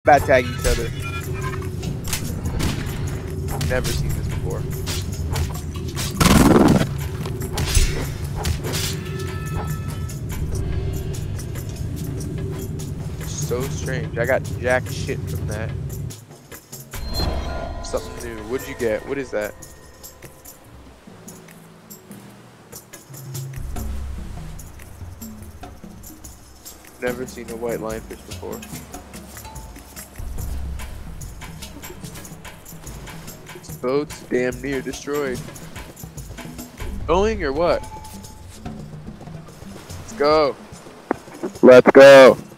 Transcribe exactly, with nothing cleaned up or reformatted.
Bad tag each other. Never seen this before. So strange. I got jack shit from that. Something new. What'd you get? What is that? Never seen a white lionfish before. This boat's damn near destroyed. Going or what? Let's go. Let's go.